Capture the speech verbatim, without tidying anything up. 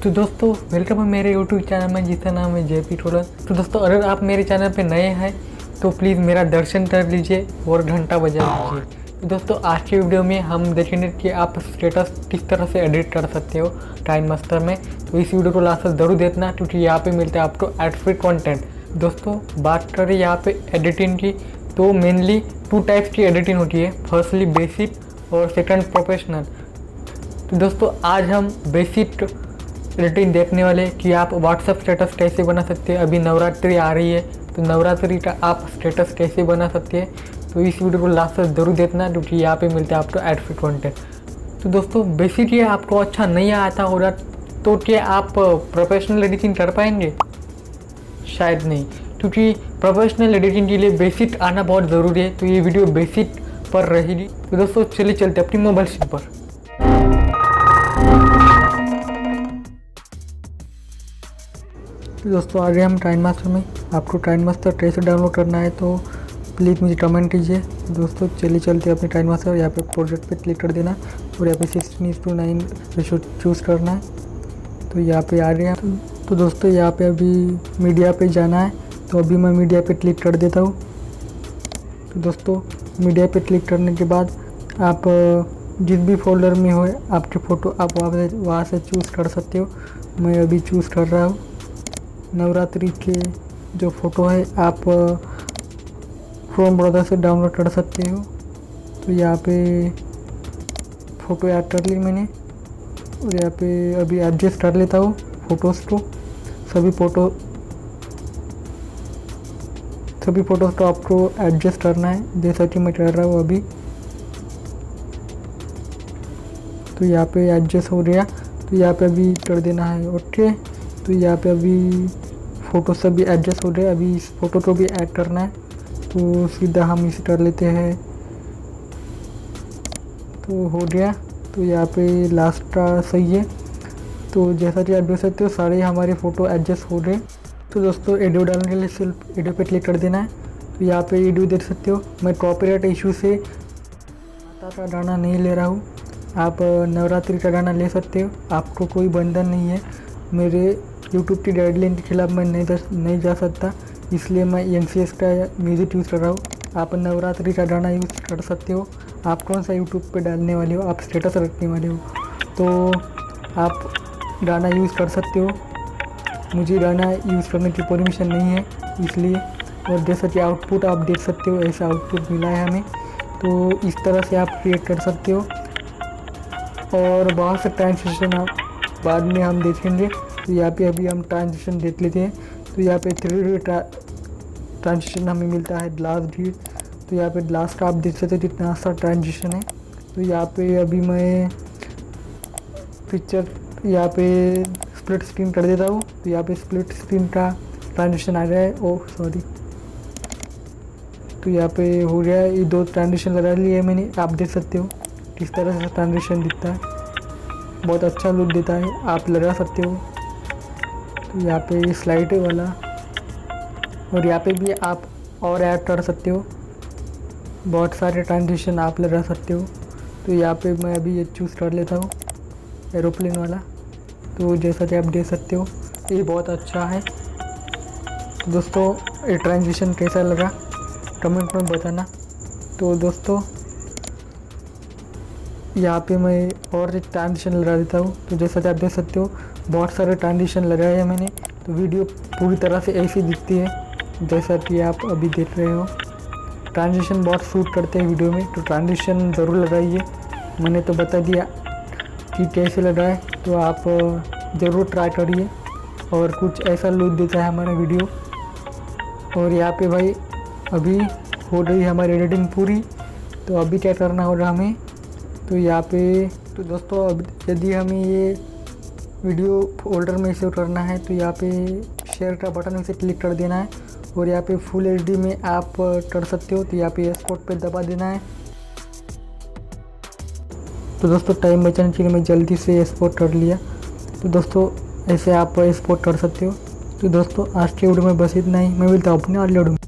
तो दोस्तों वेलकम है मेरे यूट्यूब चैनल में जिसका नाम है जेपी टोलर। तो दोस्तों अगर आप मेरे चैनल पे नए हैं तो प्लीज़ मेरा दर्शन कर लीजिए और घंटा बजा लीजिए। तो दोस्तों आज की वीडियो में हम देखेंगे कि आप स्टेटस किस तरह से एडिट कर सकते हो टाइम मास्टर में। तो इस वीडियो को लास्ट तक ज़रूर देखना क्योंकि यहाँ पे मिलता है आपको एड फ्री कॉन्टेंट। दोस्तों बात करें यहाँ पे एडिटिंग की तो मेनली टू टाइप्स की एडिटिंग होती है, फर्स्टली बेसिक और सेकंड प्रोफेशनल। तो दोस्तों आज हम बेसिक एडिटिंग देखने वाले कि आप व्हाट्सएप स्टेटस कैसे बना सकते हैं। अभी नवरात्रि आ रही है तो नवरात्रि का आप स्टेटस कैसे बना सकते हैं। तो इस वीडियो को लास्ट तक जरूर देखना क्योंकि यहाँ पे मिलता है आपको एड फ्री कॉन्टेंट। तो दोस्तों बेसिकली आपको अच्छा नहीं आता होगा तो क्या आप प्रोफेशनल एडिटिंग कर पाएंगे? शायद नहीं, क्योंकि प्रोफेशनल एडिटिंग के लिए बेसिक आना बहुत ज़रूरी है। तो ये वीडियो बेसिक पर रहेगी। तो दोस्तों चलिए चलते अपनी मोबाइल स्क्रीन पर। तो दोस्तों आगे हम टाइम मास्टर में, आपको टाइम मास्टर कैसे डाउनलोड करना है तो प्लीज़ मुझे कमेंट कीजिए। दोस्तों चलिए चलते अपने टाइम मास्टर। यहाँ पे प्रोजेक्ट पे क्लिक कर देना और यहाँ पे sixteen is to nine ratio choose करना है। तो यहाँ पे आ रहे हैं तो, तो दोस्तों यहाँ पे अभी मीडिया पे जाना है। तो अभी मैं मीडिया पे क्लिक कर देता हूँ। तो दोस्तों मीडिया पे क्लिक करने के बाद आप जिस भी फोल्डर में हो आपके फ़ोटो आप वहाँ से वहाँ से चूज़ कर सकते हो। मैं अभी चूज़ कर रहा हूँ नवरात्रि के जो फ़ोटो है, आप क्रोम ब्राउज़र से डाउनलोड कर सकते हो। तो यहाँ पे फ़ोटो ऐड कर ली मैंने और यहाँ पे अभी एडजस्ट कर लेता हूँ फ़ोटोज़ को। सभी फ़ोटो सभी फ़ोटोज़ को आपको एडजस्ट करना है जैसा कि मैं कर रहा हूँ अभी। तो यहाँ पे एडजस्ट हो गया। तो यहाँ पे अभी कर देना है ओके। तो यहाँ पे अभी फ़ोटो सभी एडजस्ट हो गए। अभी इस फ़ोटो को भी ऐड करना है तो सीधा हम इसे कर लेते हैं। तो हो गया। तो यहाँ पे लास्ट का सही है। तो जैसा कि आप देख सकते हो सारे हमारे फ़ोटो एडजस्ट हो गए। तो दोस्तों एडियो डालने के लिए सिर्फ एडियो पे क्लिक कर देना है। तो यहाँ पे एडियो देख सकते हो। मैं कॉपीराइट इशू से माता का गाना नहीं ले रहा हूँ, आप नवरात्रि का गाना ले सकते हो, आपको कोई बंधन नहीं है। मेरे यूट्यूब की गाइडलाइन के खिलाफ मैं नहीं जा नहीं जा सकता, इसलिए मैं एन सी एस का म्यूज़िक यूज़ कर रहा हूँ। आप नवरात्रि का गाना यूज़ कर सकते हो। आप कौन सा यूट्यूब पे डालने वाले हो, आप स्टेटस रखने वाले हो तो आप गाना यूज़ कर सकते हो। मुझे गाना यूज़ करने की परमिशन नहीं है इसलिए। और जैसा कि आउटपुट आप देख सकते हो ऐसा आउटपुट मिला है हमें। तो इस तरह से आप क्रिएट कर सकते हो और बहुत से ट्रांजिशन आप बाद में हम देखेंगे। तो यहाँ पे अभी हम ट्रांजिशन देख लेते हैं। तो यहाँ पे थ्री डी ट्रांजिशन हमें मिलता है ग्लास डी। तो यहाँ पे ग्लास का आप देख सकते हो कितना सा ट्रांजिशन है। तो यहाँ पे अभी मैं पिक्चर यहाँ पे स्प्लिट स्क्रीन कर देता हूँ। तो यहाँ पे स्प्लिट स्क्रीन का ट्रांजिशन आ गया है। Oh sorry. तो यहाँ पे हो गया है, ये दो ट्रांजिशन लगा लिए मैंने। आप देख सकते हो किस तरह से ट्रांजिशन दिखता है, बहुत अच्छा लुक देता है, आप लगा सकते हो। तो यहाँ पे स्लाइड वाला और यहाँ पे भी आप और ऐड कर सकते हो, बहुत सारे ट्रांजिशन आप लगा सकते हो। तो यहाँ पे मैं अभी ये चूज़ कर लेता हूँ एरोप्लेन वाला। तो जैसा कि आप देख सकते हो ये बहुत अच्छा है। तो दोस्तों ये ट्रांजिशन कैसा लगा कमेंट में बताना। तो दोस्तों यहाँ पे मैं और एक ट्रांजिशन लगा देता हूँ। तो जैसा कि आप देख सकते हो बहुत सारे ट्रांजिशन लगाए हैं मैंने। तो वीडियो पूरी तरह से ऐसी दिखती है जैसा कि आप अभी देख रहे हो। ट्रांजिशन बहुत सूट करते हैं वीडियो में, तो ट्रांजिशन ज़रूर लगाइए। मैंने तो बता दिया कि कैसे लगाए, तो आप ज़रूर ट्राई करिए और कुछ ऐसा लुक देता है हमारा वीडियो। और यहाँ पे भाई अभी हो रही है हमारी एडिटिंग पूरी। तो अभी क्या करना होगा हमें, तो यहाँ पे तो दोस्तों अब यदि हमें ये वीडियो फोल्डर में सेव करना है तो यहाँ पे शेयर का बटन इसे क्लिक कर देना है और यहाँ पे फुल एच डी में आप कर सकते हो। तो यहाँ पे एक्सपोर्ट पे दबा देना है। तो दोस्तों टाइम बचाने के लिए मैं जल्दी से एक्सपोर्ट कर लिया। तो दोस्तों ऐसे आप एक्सपोर्ट कर सकते हो। तो दोस्तों आज के वीडियो में बस इतना ही। मैं मिलता हूँ अपने अगले वीडियो में।